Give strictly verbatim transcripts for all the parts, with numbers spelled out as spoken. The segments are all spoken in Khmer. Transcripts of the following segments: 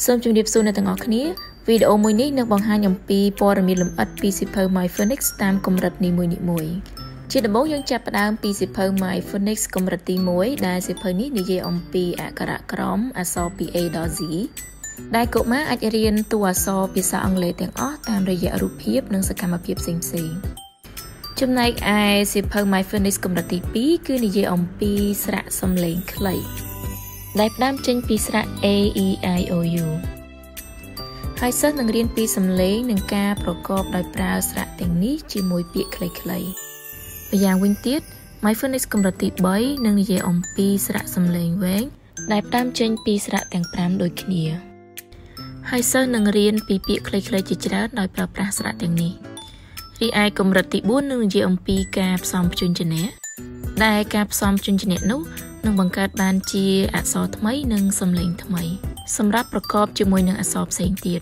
សូមជម្រាបសួរអ្នកទាំងអស់គ្នាវីដេអូមួយនេះនឹងបង្ហាញអំពីព័ត៌មានលម្អិតពីសៀវភៅ MyPhonix តាមកម្រិតនីមួយៗជាដំបូងយើងចាប់ផ្ដើមពីសៀវភៅ MyPhonix កម្រិតទីមួយដែលសៀវភៅនេះនិយាយអំពីអក្សរក្រមអក្សរពី A ដល់ Z ដែលកុមារអាចរៀនតួអក្សរភាសាអង់គ្លេសទាំងអស់តាមរយៈរូបភាពនិងសកម្មភាពផ្សេងៗចំណែកឯសៀវភៅ MyPhonix កម្រិតទីពីរគឺនិយាយអំពីស្រៈសំឡេងខ្លីដែលផ្ដើមចេញពីស្រៈ A E I O U ហើយសិស្សនឹងរៀនពីសំឡេងនិងការប្រកបដោយប្រើស្រៈទាំងនេះជាមួយពាក្យខ្លីៗម្យ៉ាងវិញទៀត MyPhonix កម្រិតទីបីនឹងនិយាយអំពីស្រៈសំឡេងវែងដែលផ្ដើមចេញពីស្រៈទាំងប្រាំដូចគ្នាហើយសិស្សនឹងរៀនពីពាក្យខ្លីៗជាច្រើនដោយប្រើប្រាស់ស្រៈទាំងនេះរីឯកម្រិតទីបួននឹងនិយាយអំពីការផ្សំព្យញ្ជនៈដែលការផ្សំព្យញ្ជនៈនោះនឹងបង្កើតបានជាអក្សរថ្មីនិងសំឡេងថ្មីសម្រាប់ប្រកបជាមួយនឹងអក្សរផ្សេងទៀត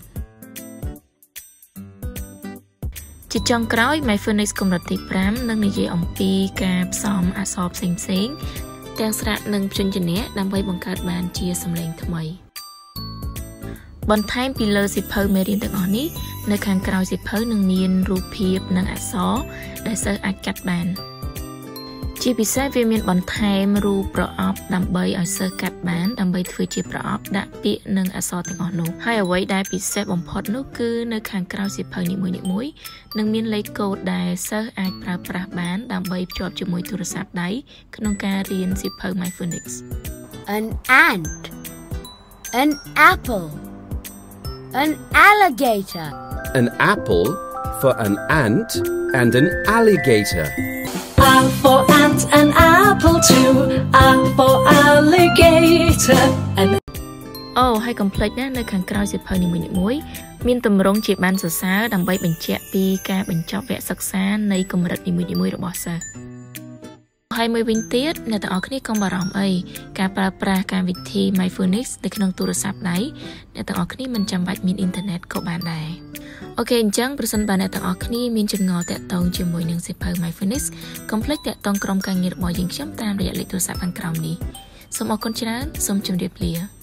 ជាចុងក្រោយ MyPhonix កម្រិតទីប្រាំនឹងនិយាយអំពីការផ្សំអក្សរផ្សេងៗទាំងស្រៈនិងព្យញ្ជនៈដើម្បីបង្កើតបានជាសំឡេងថ្មីបន្ថែមពីលើសៀវភៅមេរៀនទាំងអស់នេះនៅខាងក្រោយសៀវភៅនឹងមានរូបភាពនិងអក្សរដែលសិស្សអាចកាត់បានជាពិសេសវាមានបន្ថែមរូបប្រអប់ដើម្បីឲ្យសិស្សកាត់បានដើម្បីធ្វើជាប្រអប់ដាក់ពាក្យនិងអក្សរទាំងអស់នោះហើយអ្វីដែលពិសេសបំផុតនោះគឺនៅខាងក្រៅសៀវភៅនីមួយៗនឹងមានលេខកូដដែលសិស្សអាចប្រើប្រាស់បានដើម្បីភ្ជាប់ជាមួយទូរស័ព្ទដៃក្នុងការរៀនសៀវភៅ MyPhonix An ant An apple An alligator An apple for an ant and an alligator A for ant, an apple too. A for alligator. An អូហើយកុំភ្លេចណានៅខាងក្រោយសៀវភៅនីមួយៗមានទម្រង់ជាបានសរសើរដើម្បីបញ្ជាក់ពីការបញ្ចប់វគ្គសិក្សានៃកម្រិតនីមួយៗរបស់សិស្សហើយមួយវិញទៀតអ្នកទាំងអស់គ្នាកុំបារម្ភអីការប្រើប្រាស់កម្មវិធី MyPhonix នៅក្នុងទូរស័ព្ទដៃអ្នកទាំងអស់គ្នាមិនចាំបាច់មានអ៊ីនធឺណិតក៏បានដែរអូខេអញ្ចឹងប្រសិនបើអ្នកទាំងអស់គ្នាមានចម្ងល់តាក់ទងជាមួយនឹងសៀវភៅ MyPhonix កុំភ្លេចតាក់ទងក្រុមការងាររបស់យើងខ្ញុំតាមរយៈលេខទូរស័ព្ទខាងក្រោមនេះសូមអរគុណច្រើនសូមជម្រាបលា